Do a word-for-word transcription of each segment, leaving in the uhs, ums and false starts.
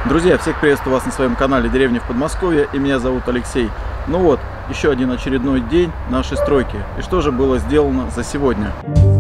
Друзья, всех приветствую вас на своем канале Деревня в Подмосковье, и меня зовут Алексей. Ну вот, еще один очередной день нашей стройки. И что же было сделано за сегодня?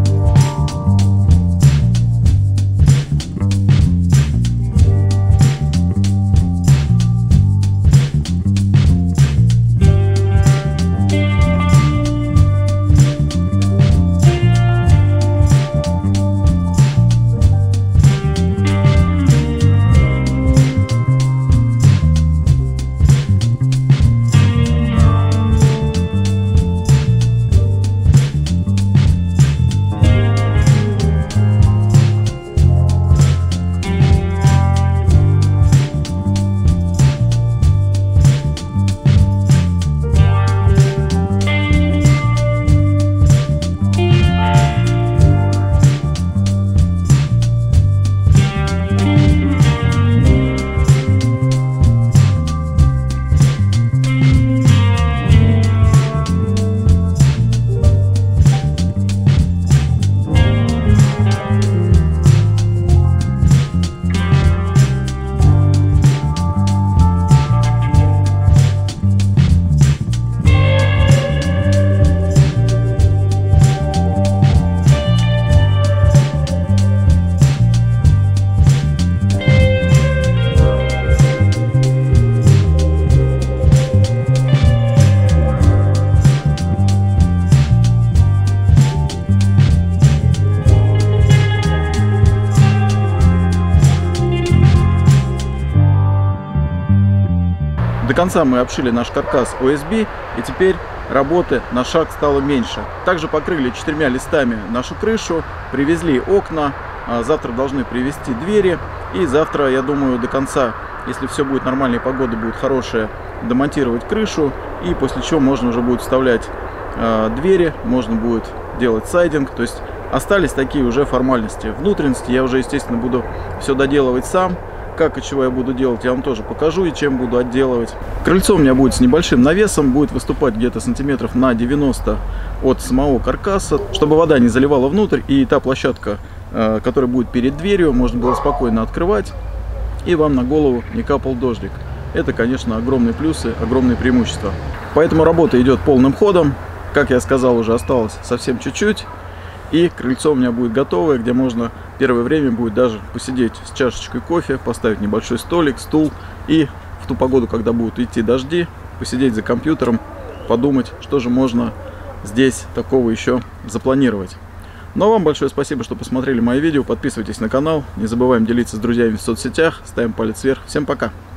До конца мы обшили наш каркас о эс би, и теперь работы на шаг стало меньше. Также покрыли четырьмя листами нашу крышу, привезли окна, завтра должны привезти двери, и завтра, я думаю, до конца, если все будет нормально и погода будет хорошая, демонтировать крышу, и после чего можно уже будет вставлять э, двери, можно будет делать сайдинг, то есть остались такие уже формальности. Внутренности я уже, естественно, буду все доделывать сам. Как и чего я буду делать, я вам тоже покажу, и чем буду отделывать. Крыльцо у меня будет с небольшим навесом, будет выступать где-то сантиметров на девяносто от самого каркаса, чтобы вода не заливала внутрь, и та площадка, которая будет перед дверью, можно было спокойно открывать, и вам на голову не капал дождик. Это, конечно, огромные плюсы, огромные преимущества. Поэтому работа идет полным ходом. Как я сказал, уже осталось совсем чуть-чуть. И крыльцо у меня будет готовое, где можно первое время будет даже посидеть с чашечкой кофе, поставить небольшой столик, стул, и в ту погоду, когда будут идти дожди, посидеть за компьютером, подумать, что же можно здесь такого еще запланировать. Ну а вам большое спасибо, что посмотрели мои видео, подписывайтесь на канал, не забываем делиться с друзьями в соцсетях, ставим палец вверх, всем пока!